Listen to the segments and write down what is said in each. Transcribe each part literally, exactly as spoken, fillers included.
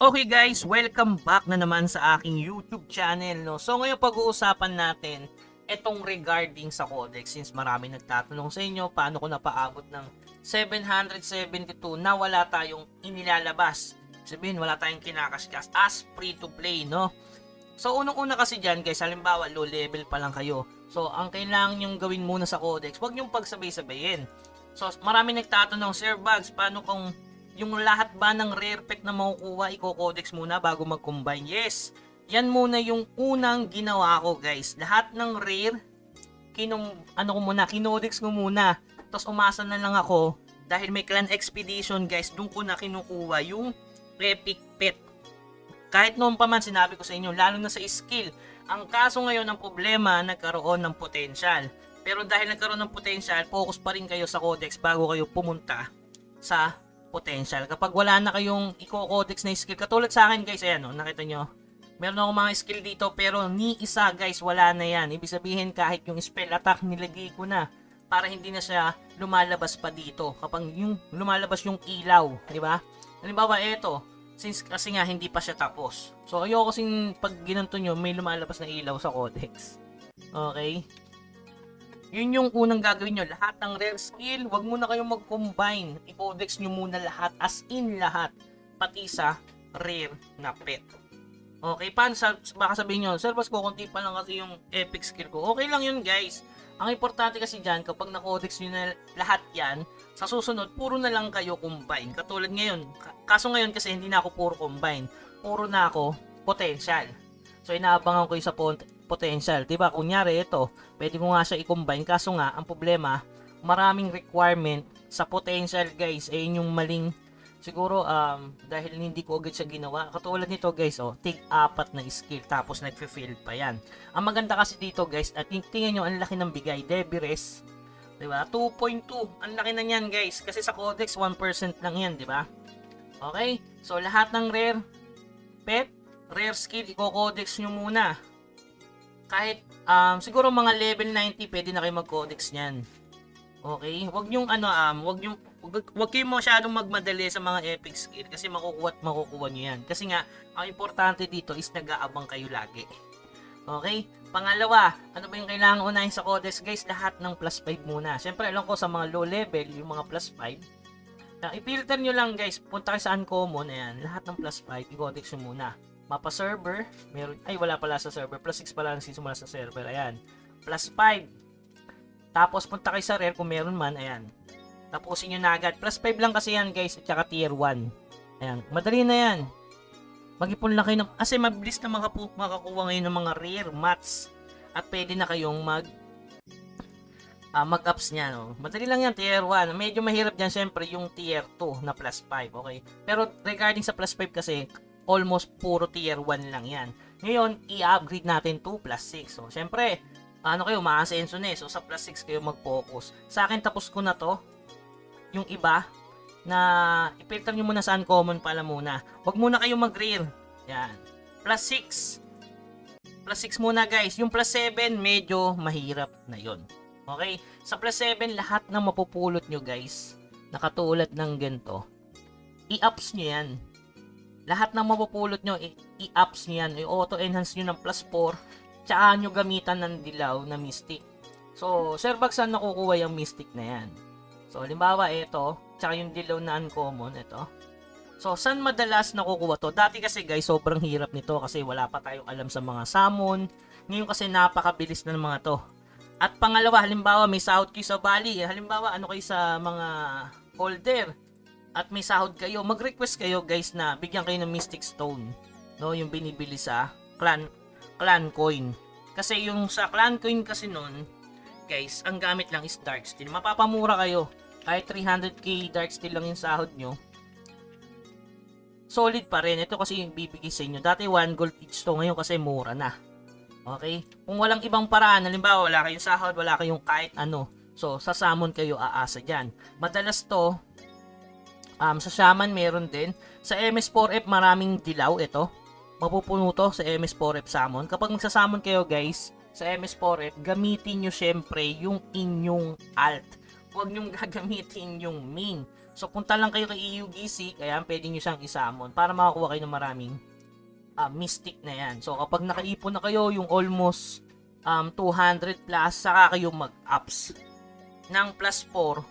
Okay guys, welcome back na naman sa aking YouTube channel, no. So ngayon pag-uusapan natin etong regarding sa Codex, since marami nagtatanong sa inyo paano ko napaabot ng seven hundred seventy-two na wala tayong inilalabas. Sabihin wala tayong kinakaskas as free to play, no. So unang-una kasi diyan guys, halimbawa low level pa lang kayo. So ang kailangan nyong gawin muna sa Codex, wag nyong pagsabay-sabayin. So marami nagtatanong, Sir Bugs, paano kung yung lahat ba ng rare pet na makukuha, i-codex muna bago mag-combine? Yes, yan muna yung unang ginawa ko guys. Lahat ng rare, kinum, ano ko muna, kinodex ko muna. Tapos umasa na lang ako, dahil may clan expedition guys, doon ko na kinukuha yung epic pet. Kahit noon pa man sinabi ko sa inyo, lalo na sa skill. Ang kaso ngayon ng problema, nagkaroon ng potential. Pero dahil nagkaroon ng potential, focus pa rin kayo sa codex bago kayo pumunta sa potential. Kapag wala na kayong i-codex na skill, katulad sa akin guys, ayan o, nakita nyo, meron ako mga skill dito pero ni isa guys, wala na yan. Ibig sabihin kahit yung spell attack nilagay ko na para hindi na siya lumalabas pa dito kapag yung lumalabas yung ilaw, di ba? Halimbawa eto, since kasi nga hindi pa siya tapos, so ayoko kasing pag ginanto nyo may lumalabas na ilaw sa codex. Okay, yun yung unang gagawin nyo. Lahat ng rare skill, wag muna kayong mag-combine. I-codex nyo muna lahat, as in lahat. Pati sa rare na pet. Okay, paano? Baka sabihin nyo, Sir, mas kukunti pa lang kasi yung epic skill ko. Okay lang yun guys. Ang importante kasi dyan, kapag na-codex nyo na lahat yan, sa susunod, puro na lang kayo combine. Katulad ngayon. Kaso ngayon kasi hindi na ako puro combine. Puro na ako potential. So inaabangan ko yung sa potential. Diba? Kunyari ito, pwede ko nga siya i-combine. Kaso nga, ang problema, maraming requirement sa potential guys. Eh yung maling, siguro, um, dahil hindi ko agad siya ginawa. Katulad nito guys, oh, tig apat na skill. Tapos nag-fail pa yan. Ang maganda kasi dito guys, at tingnan nyo, ang laki ng bigay. Debires. Diba? two point two. Ang laki na yan guys. Kasi sa Codex, one percent lang yan. Diba? Okay? So, lahat ng rare pet, rare skill, i-codex nyo muna. Kahit um, siguro mga level ninety, pwede na kayo mag-codex niyan. Okay? Wag yung ano, um, wag yung wag, wag kayo masyadong magmadali sa mga epic skill kasi makukuha at makukuha nyo yan. Kasi nga, ang importante dito is nag-aabang kayo lagi. Okay? Pangalawa, ano ba yung kailangan unahin sa codex guys? Lahat ng plus five muna. Siyempre, alam ko sa mga low level, yung mga plus five. Uh, i-filter nyo lang guys. Punta kayo sa uncommon. Ayan. Lahat ng plus five, i-codex nyo muna. Mapa server, meron, ay wala pala sa server, plus six pala nagsisimula sa server, ayan, plus five, tapos punta kayo sa rare kung meron man, ayan, tapusin nyo na agad, plus five lang kasi yan guys, at saka tier one, ayan, madali na yan, mag-ipon lang kayo, ng, kasi mabilis na makapu, makakuha ngayon ng mga rare mats, at pwede na kayong mag, uh, mag-ups nya, no? Madali lang yan, tier one, medyo mahirap dyan syempre yung tier two na plus five, okay, pero regarding sa plus five kasi, almost puro tier one lang yan. Ngayon, i-upgrade natin to plus six. So, syempre, ano kayo, ma-asenso na eh. So, sa plus six kayo mag-focus. Sa akin, tapos ko na to. Yung iba, na i-filter nyo muna sa uncommon pala muna. Huwag muna kayo mag-rare. Yan. Plus six. Plus six muna guys. Yung plus seven, medyo mahirap na yon. Okay? Sa plus seven, lahat ng mapupulot nyo guys, nakatulad ng ganito, i-ups nyo yan. Lahat ng mapupulot nyo, i-ups nyo yan, i-auto-enhance nyo ng plus four, tsaka nyo gamitan ng dilaw na mystic. So, Sir Bugs, saan nakukuha yung mystic na yan? So, halimbawa, ito, tsaka yung dilaw na uncommon, ito. So, saan madalas nakukuha to? Dati kasi guys, sobrang hirap nito kasi wala pa tayong alam sa mga summon. Ngayon kasi napakabilis na ng mga to. At pangalawa, halimbawa, may sahod kayo sa Bali. Halimbawa, ano kayo sa mga holder. At may sahod kayo, mag-request kayo guys na bigyan kayo ng Mystic Stone, no, yung binibili sa clan clan coin. Kasi yung sa clan coin kasi noon, guys, ang gamit lang is dark steel. Mapapamura kayo. Kahit three hundred K dark steel lang yung sahod nyo, solid pa rin. Ito kasi yung bibigay sa inyo. Dati one gold each to, ngayon kasi mura na. Okay? Kung walang ibang paraan, halimbawa wala kayong sahod, wala kayong kahit ano, so sa summon kayo aasa dyan. Madalas to, Um, sa Shaman meron din. Sa M S four F maraming dilaw. Ito, mapupuno to sa M S four F summon. Kapag magsasamon kayo guys sa M S four F, gamitin nyo syempre yung inyong alt. Huwag nyong gagamitin yung main. So, punta lang kayo kay E U G C, kaya pwede nyo siyang isamon para makakuha kayo ng maraming uh, mystic na yan. So, kapag nakaipon na kayo yung almost um, two hundred plus, saka kayo mag-ups ng plus four.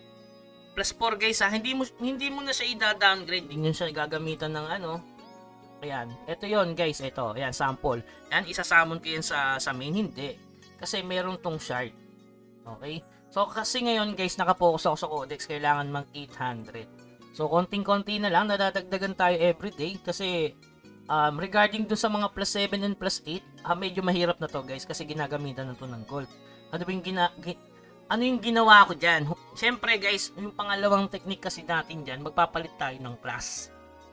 Plus four guys ha, hindi mo, hindi mo na siya i-downgrade, hindi nyo siya gagamitan ng ano. Ayan, ito yon guys, ito, ayan, sample. Ayan, isasamon ko yan sa, sa main, hindi. Kasi meron tong shard. Okay? So, kasi ngayon guys, nakapokus ako sa Codex, kailangan mag eight hundred. So, konting-konti na lang, nadadagdagan tayo everyday. Kasi, um, regarding dun sa mga plus seven and plus eight, ah, medyo mahirap na to guys, kasi ginagamitan na to ng gold. Ano ba yung gina... Gi ano yung ginawa ko dyan? Siyempre guys, yung pangalawang technique kasi natin dyan, magpapalit tayo ng class.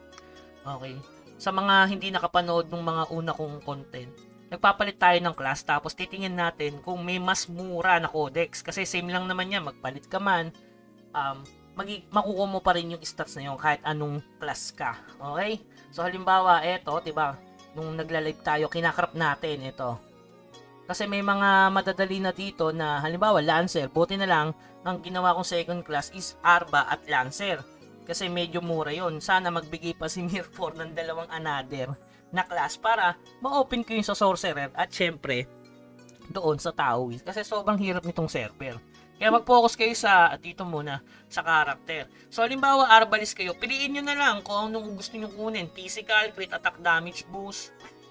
Okay? Sa mga hindi nakapanood ng mga una kong content, nagpapalit tayo ng class, tapos titingin natin kung may mas mura na codex. Kasi same lang naman yan, magpalit ka man, um, makukuha mo pa rin yung stats na yun kahit anong class ka. Okay? So halimbawa, eto, diba, nung nagla-live tayo, kinakrap natin ito. Kasi may mga madadali na dito na halimbawa Lancer, buti na lang ang ginawa kong second class is Arba at Lancer. Kasi medyo mura yon. Sana magbigay pa si Mir four ng dalawang another na class para ma-open ko yung sa Sorcerer at syempre doon sa Taoist. Kasi sobrang hirap nitong server. Kaya mag-focus kayo sa, dito muna, sa character. So halimbawa Arbalist kayo, piliin nyo na lang kung anong gusto nyo kunin. Physical, crit, attack, damage boost,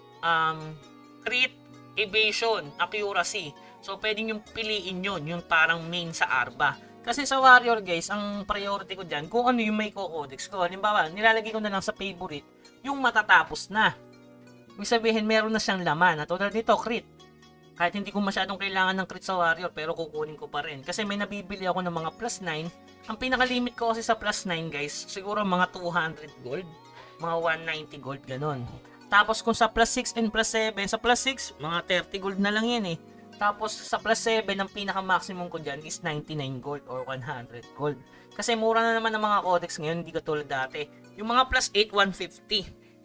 um, crit, evasion, accuracy. So, pwede nyo piliin yun, yung parang main sa Arba. Kasi sa Warrior, guys, ang priority ko dyan, kung ano yung may co-codex ko. Halimbawa, nilalagay ko na lang sa favorite, yung matatapos na. Ibig sabihin, meron na siyang laman. At tulad nito, crit. Kahit hindi ko masyadong kailangan ng crit sa Warrior, pero kukunin ko pa rin. Kasi may nabibili ako ng mga plus nine. Ang pinaka-limit ko kasi sa plus nine, guys, siguro mga two hundred gold. Mga one ninety gold, ganun. Tapos kung sa plus six and plus seven, sa plus six, mga thirty gold na lang yan eh. Tapos sa plus seven, ang pinaka-maximum ko dyan is ninety-nine gold or one hundred gold. Kasi mura na naman ang mga codex ngayon, hindi katulad dati. Yung mga plus eight, one fifty.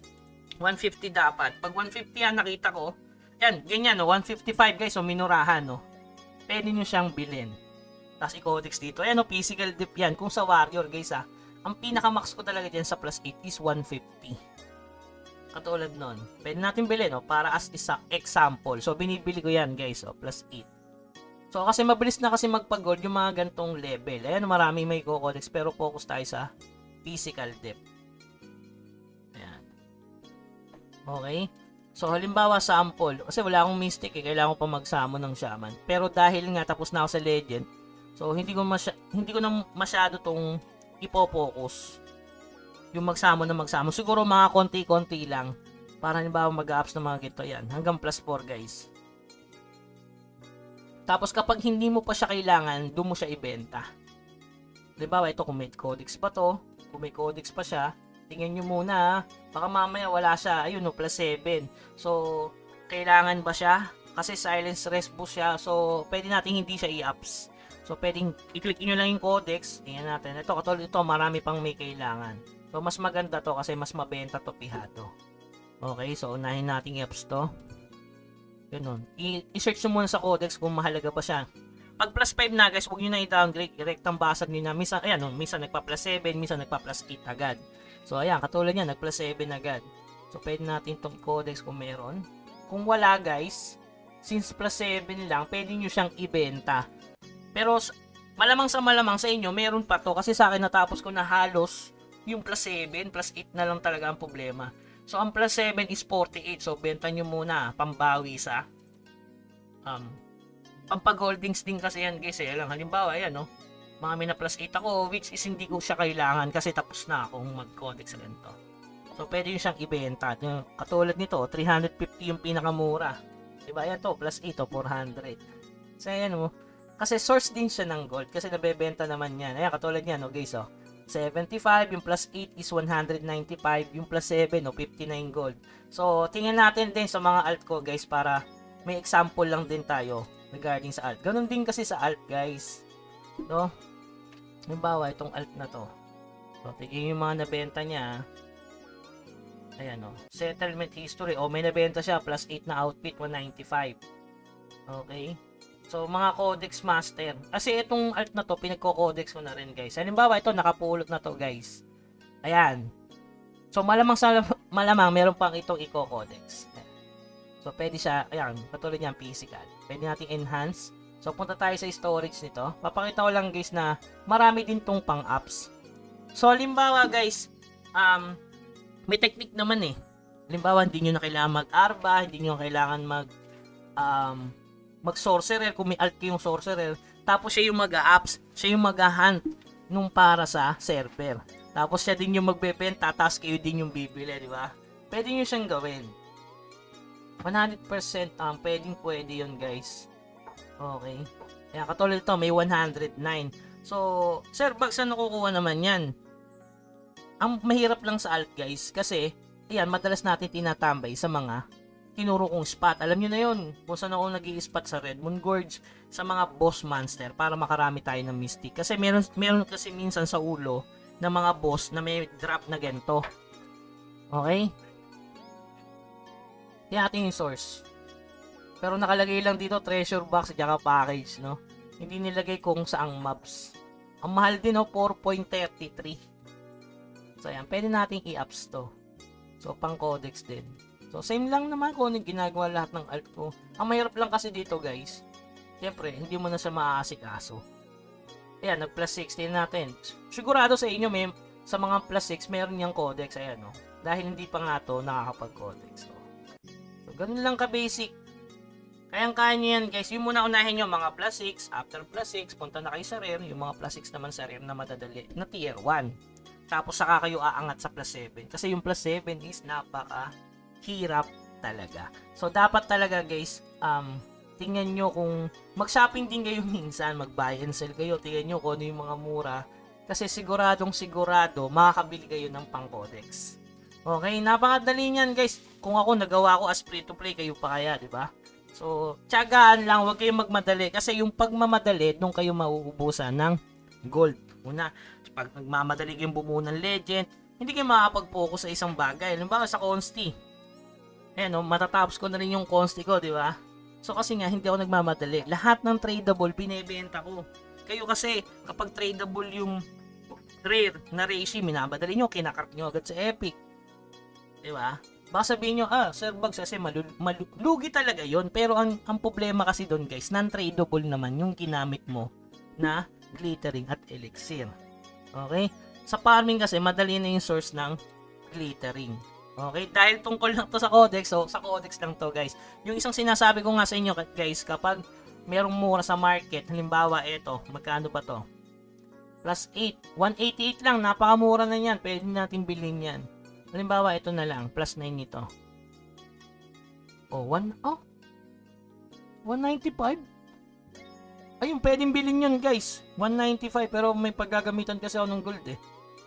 one fifty dapat. Pag one fifty yan, nakita ko, yan, ganyan, no? one fifty-five guys, so minurahan, no? Pwede nyo siyang bilhin. Tapos i-codex dito. Ayan, no? Physical dip yan. Kung sa Warrior, guys, ha, ang pinaka-max ko talaga dyan sa plus eight is one fifty. Katulad nun. Pwede natin bilhin, no? Para as isa example. So, binibili ko yan, guys, oh, plus eight. So, kasi mabilis na kasi magpag-gold yung mga gantong level. Ayan, marami may co-codex, pero focus tayo sa physical depth. Ayan. Okay? So, halimbawa, sample. Kasi wala akong mystic, eh. Kailangan ko pa magsamo ng shaman. Pero dahil nga, tapos na ako sa legend, so, hindi ko, masya hindi ko na masyado tong ipo-focus. Yung magsamo na magsamo. Siguro mga konti-konti lang. Para halimbawa mag-ups na mga gito yan. Hanggang plus four guys. Tapos kapag hindi mo pa siya kailangan, doon mo siya ibenta. Halimbawa ito kung may codex pa to. Kung may codex pa siya. Tingnan nyo muna. Baka mamaya wala siya. Ayun no, plus seven. So, kailangan ba siya? Kasi silence rest boost siya. So, pwede natin hindi siya i-ups. So, pwedeng i-click nyo lang yung codex. Tingnan natin. Ito, katulad ito, marami pang may kailangan. So, mas maganda to kasi mas mabenta to pihado. Okay, so unahin natin i-ups to. Ganun. I-search nyo muna sa codex kung mahalaga pa siya. Pag plus five na guys, huwag nyo na i-downgrade. Direktang basag nyo na. Minsan, ayan, no, minsan nagpa-plus seven, minsan nagpa-plus eight agad. So, ayan, katulad yan, nag-plus seven agad. So, pwede natin itong codex kung meron. Kung wala guys, since plus seven lang, pwede nyo siyang ibenta. Pero, malamang sa malamang sa inyo, meron pa to. Kasi sa akin natapos ko na halos yung plus seven, plus eight na lang talaga ang problema. So, ang plus seven is forty-eight. So, benta nyo muna, pambawi sa um, pampag-holdings din kasi yan guys. Eh. Lang, halimbawa, ayan, no? Mga may na plus eight ako, which is hindi ko siya kailangan kasi tapos na akong mag-codex sa ganito. So, pwede nyo siyang ibenta. Katulad nito, three hundred fifty yung pinakamura. Diba? Ayan to, plus eight, four hundred. So, ayan, mo. Kasi source din siya ng gold kasi nabebenta naman yan. Ayan, katulad yan, no, guys, oh. seventy-five, yung plus eight is one hundred ninety-five, yung plus seven, no, fifty-nine gold. So, tingnan natin din sa mga alt ko, guys, para may example lang din tayo regarding sa alt. Ganun din kasi sa alt, guys. No? Halimbawa, itong alt na to. So, tingnan yung mga nabenta niya. Ayan, no. Settlement history. O, may nabenta siya, plus eight na outfit, one ninety-five. Okay. So, mga Codex Master. Kasi itong alt na to, pinagko-codex ko na rin, guys. Halimbawa, ito, nakapulot na to, guys. Ayan. So, malamang sa malamang, meron pang itong i-codex. So, pwede siya, ayan, katulad niyan, physical. Pwede natin enhance. So, punta tayo sa storage nito. Papakita ko lang, guys, na marami din tong pang-apps. So, halimbawa, guys, um, may technique naman eh. Halimbawa, hindi nyo na kailangan mag-arba, hindi nyo kailangan mag, um, mag-sorcerer, kung may alt yung sorcerer, tapos siya yung mag-apps, siya yung mag-hunt nung para sa server. Tapos siya din yung magbebenta, tapos kayo din yung bibili, di ba? Pwede nyo siyang gawin. one hundred percent um, pwedeng pwede yun, guys. Okay. Kaya katulad ito, may one hundred nine. So, sir, bag saan nakukuha naman yan? Ang mahirap lang sa alt, guys, kasi, ayan, madalas natin tinatambay sa mga tinuro kong spot. Alam nyo na yun, kung saan ako nag-i-spot sa Red Moon Gorge, sa mga boss monster, para makarami tayo ng mystic. Kasi meron, meron kasi minsan sa ulo ng mga boss na may drop na ganito. Okay? Yan ating yung source. Pero nakalagay lang dito, treasure box, tsaka package, no? Hindi nilagay kung saang mobs. Ang mahal din, no? four point three three. So, ayan, pwede nating i-apps to. So, pang codex din. So, same lang naman kung ano ginagawa lahat ng alt ko. Ang mahirap lang kasi dito, guys. Siyempre, hindi mo na siya maaasikaso. Ayan, nag-plus sixteen natin. Sigurado sa inyo, may, sa mga plus six, meron niyang codex. Ayan, no? Dahil hindi pa nga to nakakapag-codex. So, so, ganun lang ka-basic. Kayang-kaya nyo yan, guys. Yung muna unahin nyo, mga plus six. After plus six, punta na kayo sa rare. Yung mga plus six naman sa rare na madadali, na tier one. Tapos, saka kayo aangat sa plus seven. Kasi yung plus seven is napaka hirap talaga. So, dapat talaga, guys, um, tingnan nyo kung mag-shopping din kayo minsan, mag-buy and sell kayo, tingnan nyo kung ano yung mga mura. Kasi siguradong sigurado, makakabili kayo ng pang-codex. Okay, napakadali niyan, guys. Kung ako nagawa ko as free-to-play, kayo pa kaya, di ba? So, tiyagaan lang, huwag kayong magmadali. Kasi yung pagmamadali, nung kayo mauubusan ng gold. Una, pag nagmamadali kayong bumuo ng legend, hindi kayo makakapag-focus sa isang bagay. Halimbawa sa consti. Ayan, no, matatapos ko na rin yung consti ko, di ba? So, kasi nga, hindi ako nagmamadali. Lahat ng tradable, binebenta ko. Kayo kasi, kapag tradable yung rare na reishi, minabadali nyo, kinakarp nyo agad sa epic. Di ba? Baka sabihin nyo, ah, Sir Bugs, kasi malul- malugi talaga yon. Pero ang, ang problema kasi doon, guys, non-tradable naman yung ginamit mo na glittering at elixir. Okay? Sa farming kasi, madali na yung source ng glittering. Okay, dahil tungkol lang to sa codex, so sa codex lang to, guys. Yung isang sinasabi ko nga sa inyo, guys, kapag merong mura sa market, halimbawa ito, magkano ba to? Plus eight, one eighty-eight lang, napakamura na yan, pwede natin bilhin yan. Halimbawa ito na lang, plus nine nito. Oh, one, oh, one ninety-five? Ayun, pwedeng bilhin yun, guys. one ninety-five, pero may paggagamitan kasi ako ng gold eh.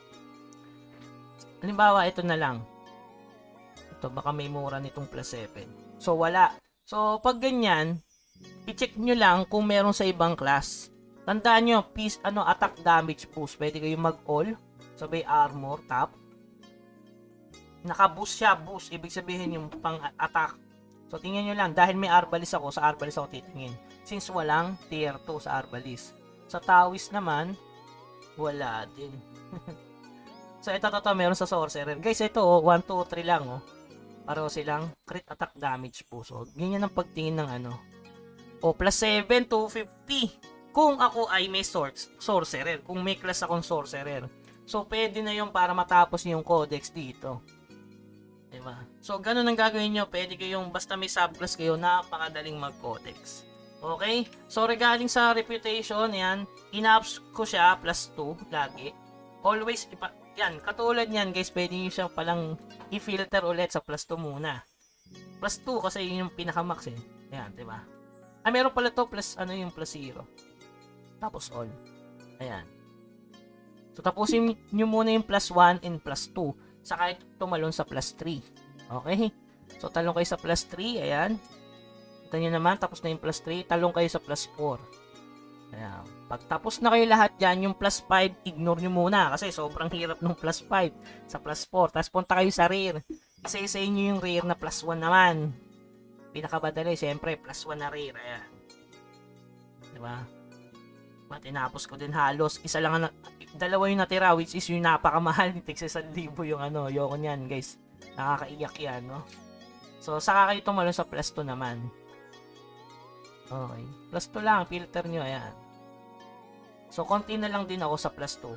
Halimbawa ito na lang. Ito, baka may mura nitong plus seven. So, wala. So, pag ganyan, i-check nyo lang kung meron sa ibang class. Tandaan nyo, piece, ano, attack damage boost. Pwede kayong mag-all. Sabay armor, top. Naka-boost siya, boost. Ibig sabihin yung pang-attack. So, tingnan nyo lang. Dahil may arbalist ako, sa arbalist ako titingin. Since walang tier two sa arbalist. Sa tawis naman, wala din. So, ito, ito, ito, meron sa sorcerer. Guys, ito, oh, one, two, three lang, oh. Pareho silang crit attack damage po. So, ganyan ang pagtingin ng ano. O, plus seven, two fifty. Kung ako ay may source, sorcerer. Kung may class akong sorcerer. So, pwede na yung para matapos yung codex dito. Diba? So, ganun ang gagawin nyo. Pwede kayong, basta may subclass kayo, napakadaling mag-codex. Okay? So, regarding sa reputation, yan, in-ups ko siya, plus two, lagi. Always, ipa yan, katulad yan, guys, pwede nyo siya palang i-filter ulit sa plus two muna. Plus two, kasi yun yung pinaka-max eh. Yan, diba? Ah, meron pala to, plus, ano yung plus zero. Tapos all. Ayan. So, tapusin nyo muna yung plus one and plus two. Saka tumalon sa plus three. Okay? So, talong kayo sa plus three. Ayan. Ito nyo naman, tapos na yung plus three. Talong kayo sa plus four. Ayan. Pag tapos na kayo lahat dyan, yung plus five, ignore nyo muna. Kasi sobrang hirap ng plus five sa plus four. Tapos punta kayo sa rare. Isa-isa nyo yung rare na plus one naman. Pinakabadali, syempre, plus one na rare. Ayan. Di ba? Tinapos ko din halos. Isa lang na, dalawa yung natira, which is yung napakamahal. Tigsa sa libo yung ano. Yoko niyan, guys. Nakakaiyak yan, no? So, saka kayo tumalo sa plus two naman. Okay. Plus two lang, filter nyo, ayan. So, konti na lang din ako sa plus two.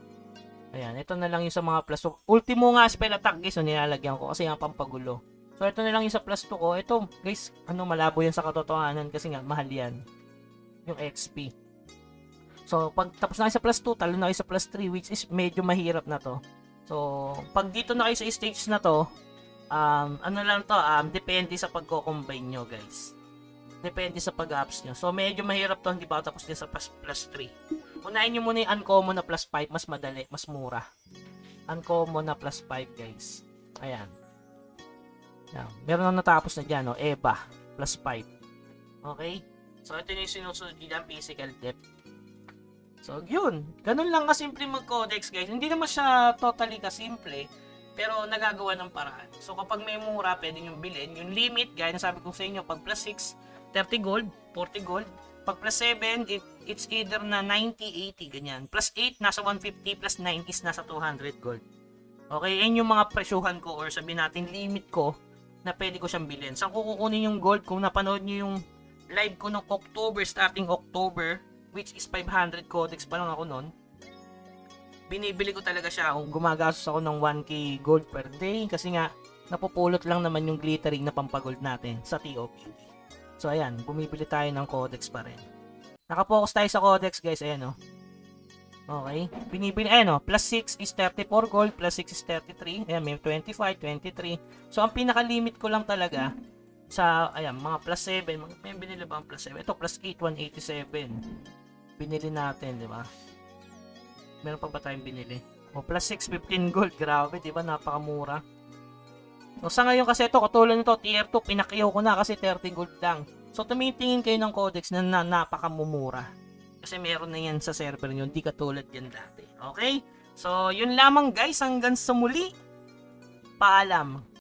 Ayan, ito na lang yung sa mga plus two. Ultimo nga spell attack, guys, so nilalagyan ko kasi nga pampagulo. So, ito na lang yung sa plus two ko. Ito, guys, ano, malabo yan sa katotohanan kasi nga, mahal yan. Yung X P. So, pag tapos na kayo sa plus two, talo na kayo sa plus three, which is medyo mahirap na to. So, pag dito na kayo sa stage na to, um, ano lang to, um, depende sa pagko-combine nyo, guys. Depende sa pag-ups nyo. So, medyo mahirap to, hindi ba tapos din sa plus, plus three. Unahin nyo muna yung uncommon na plus five, mas madali, mas mura. Uncommon na plus five, guys. Ayan. Ayan. Meron na natapos na dyan, no? Eva, plus five. Okay? So, ito yung sinusunod dyan, physical depth. So, yun. Ganun lang kasimple mag-codex, guys. Hindi naman siya totally kasimple, pero nagagawa ng paraan. So, kapag may mura, pwede nyo bilhin. Yung limit, gaya na sabi ko sa inyo, pag plus six, thirty gold, forty gold. Pag plus seven, it, it's either na ninety, eighty, ganyan. Plus eight, nasa one fifty, plus nine is nasa two hundred gold. Okay, yan yung mga presyuhan ko, or sabihin natin, limit ko, na pwede ko siyang bilhin. Saan ko kukunin yung gold? Kung napanood nyo yung live ko noong October, starting October, which is five hundred codex pa lang ako nun, binibili ko talaga siya. Gumagastos ako ng one K gold per day kasi nga napupulot lang naman yung glittering na pampagold natin sa T O P. So ayan, bumibili tayo ng codex pa rin. Nakapokus tayo sa codex, guys. Ayan, oh. Okay, binibili, ayan, oh. Plus six is thirty-four gold, plus six is thirty-three. Ayan, may twenty-five, twenty-three. So ang pinaka-limit ko lang talaga sa, ayan, mga plus seven. May binili ba ang plus seven? Ito, plus eight, one eighty-seven. Binili natin, di ba? Meron pa ba tayong binili? O, plus six, fifteen gold. Grabe, di ba? Napakamura. So, sa ngayon kasi ito, katulad nito, tier two, pinakiyaw ko na kasi thirty gold lang. So, tumitingin kayo ng codex na, na napakamumura. Kasi meron na yan sa server nyo, hindi katulad yan dati. Okay? So, yun lamang, guys. Hanggang sa muli. Paalam.